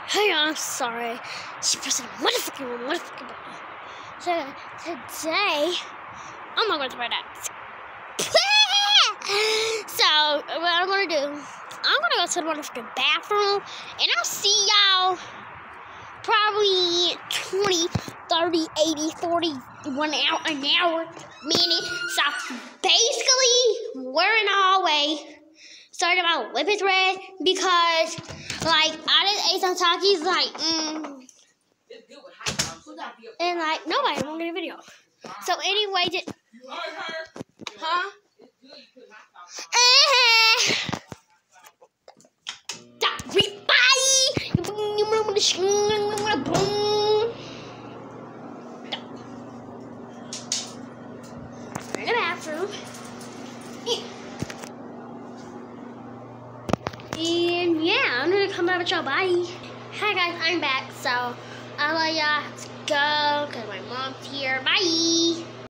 Hey, I'm sorry. She pressed the motherfucking button. So today, I'm not going to try that. So what I'm gonna do, I'm gonna go to the motherfucking bathroom, and I'll see y'all probably 20, 30, 80, 40, 1 hour, an hour, minute. So basically, we're in the hallway. Sorry, my lip is red because, like, I just ate some Takis, and like nobody won't get a video. So anyway, huh? We're in the bathroom. And yeah, I'm gonna come back with y'all. Bye. Hi guys, I'm back. So